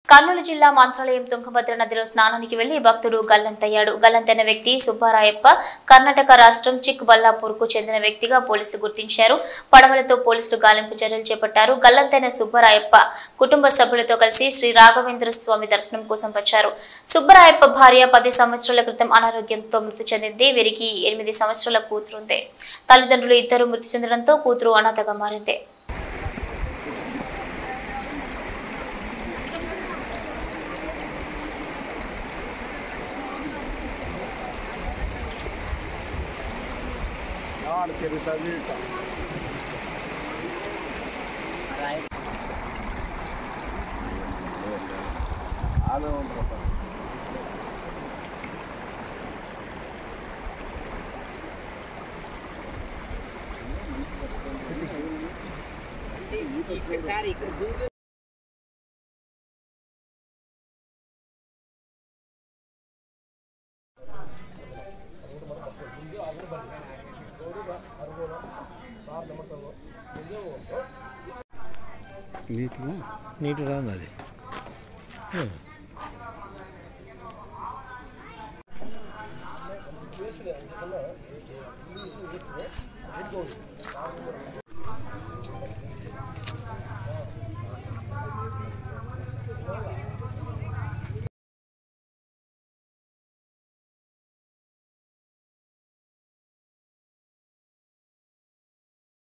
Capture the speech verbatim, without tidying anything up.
కర్నూలు జిల్లా మంత్రాలయం తుంగభద్ర నదిలో స్నానానికి వెళ్లి భక్తుడు గల్లంతయ్యాడు. గల్లంతైన వ్యక్తి సుబ్బారాయప్ప కర్ణాటక రాష్ట్రం చిక్కబల్లాపూర్ కు చెందిన వ్యక్తిగా పోలీసులు గుర్తించారు. పడవలతో పోలీసులు గాలింపు చర్యలు చేపట్టారు. గల్లంతైన సుబ్బరాయప్ప కుటుంబ సభ్యులతో కలిసి శ్రీ రాఘవేంద్ర స్వామి దర్శనం కోసం వచ్చారు. సుబ్బరాయప్ప భార్య పది సంవత్సరాల క్రితం అనారోగ్యంతో మృతి చెందింది. వీరికి ఎనిమిది సంవత్సరాల కూతురుంది. తల్లిదండ్రులు ఇద్దరు మృతి చెందడంతో కూతురు అనాథగా మారింది. నీటిలో నీటి రాదు అది Let's go.